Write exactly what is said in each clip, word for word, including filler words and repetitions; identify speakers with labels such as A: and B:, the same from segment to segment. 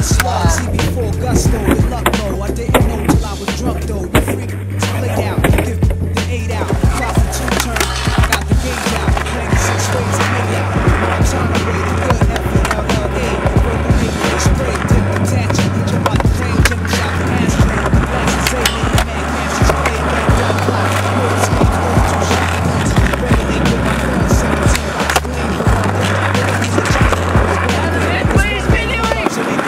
A: a slug. See before gusto, your luck low. I didn't know till I was drunk though. You freak, lick out, give the eight out. Drop the two turn, got the gauge out. Playing six ways to make out. I'm trying to wait a good F E L L A. Break the make it spray, dip attach it. Jump out the frame, jump out the ass train. Glasses say many man catches play. Got dumb block, roll speed, roll two shot guns. Better they put my gun seventeen. Explain the one thing. It's a giant.
B: Please be doing.
A: So they can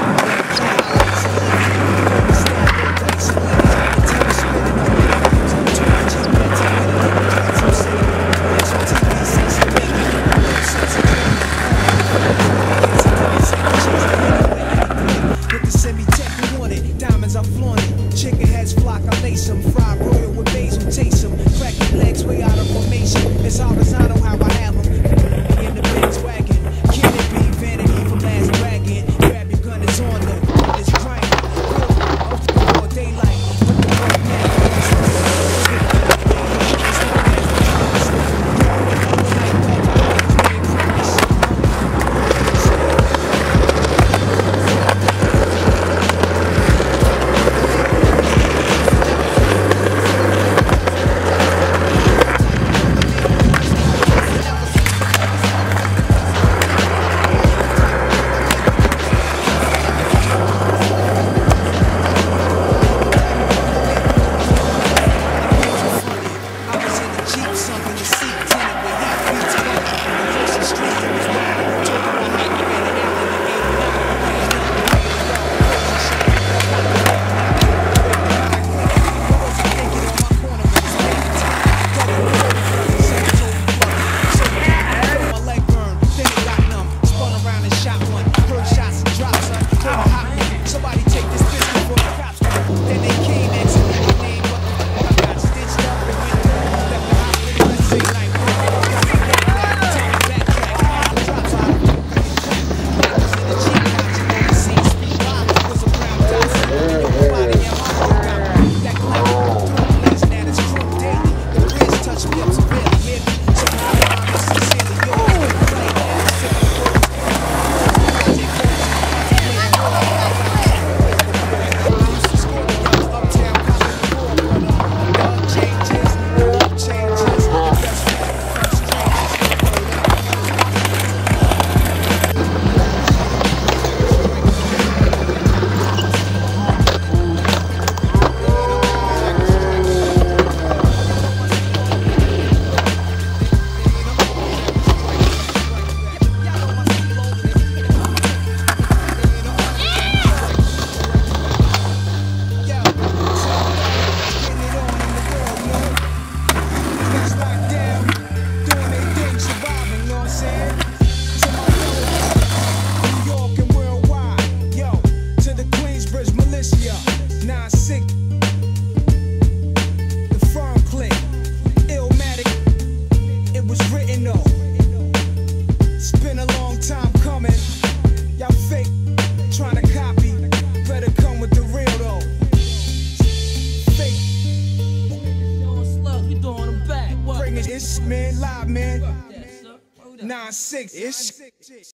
A: I flaunt it. Chicken heads flock, I lace them. Fried royal with basil, taste them. Crack your legs way out of formation. It's horizontal how I have them. In the Benz wagon. Can it be vanity from last dragon? Grab your gun, it's on them. It's crank. Before daylight. Put the work man, live man, nine six.